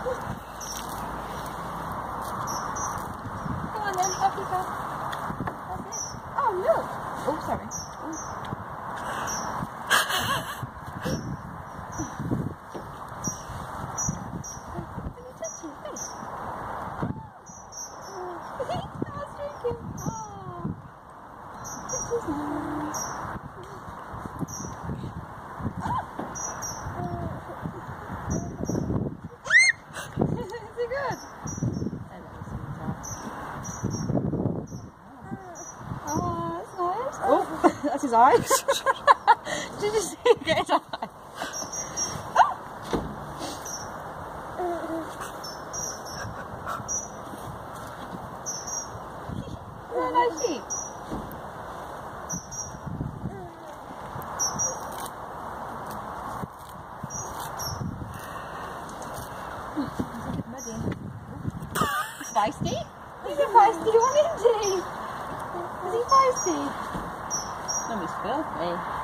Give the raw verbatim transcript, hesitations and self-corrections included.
Come on then, off you go. That's it. Oh look! Oh, sorry. Ooh. Can you touch your face? Oh. That was drinking. Oh. This is nice. Is it good? Oh, that's nice. Oh, that's his eyes. Did you see him get his eye? Isn't that nice sheep? Feisty? He's a feisty one, isn't he? Is he feisty? Nobody's filthy.